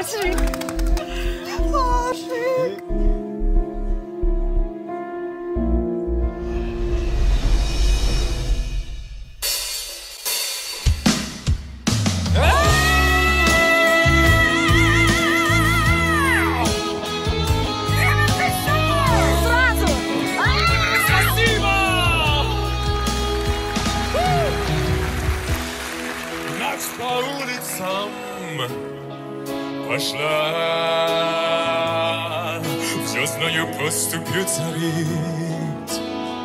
ASHEGH. ASHEGH. По улицам пошла, звездною поступью царить.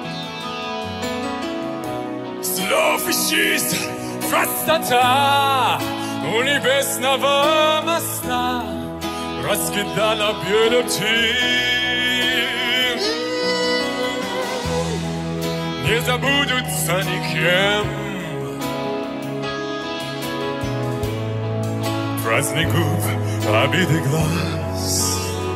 Слов исчез простота у небесного моста, раскидала белым птиц. Не забудутся никем праздник губ, обиды глаз.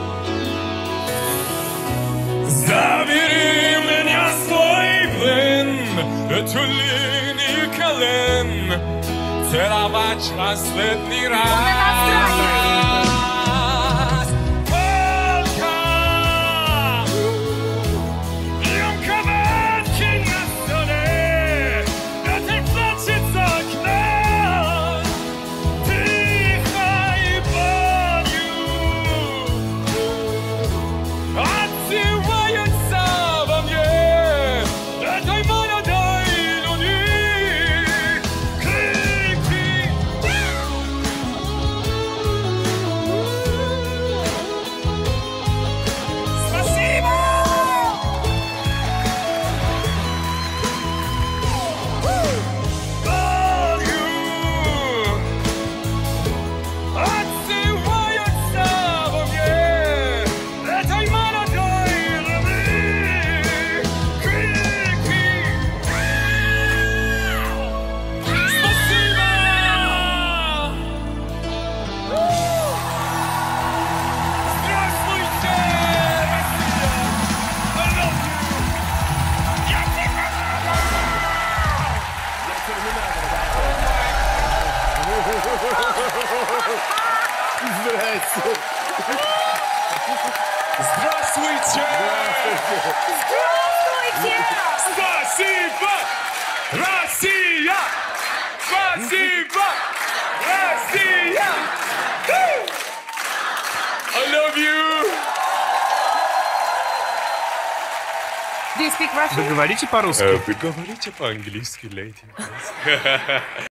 Забери меня в свой плен, эту линию колен, целовать последний раз. Только рюмка водки на столе, ветер плачет за окном. Здравствуйте! Здравствуйте! Здравствуйте! Спасибо! Россия! Спасибо! Россия! I love you! Do you speak Russian? Вы говорите по-русски? Вы говорите по-английски, леди.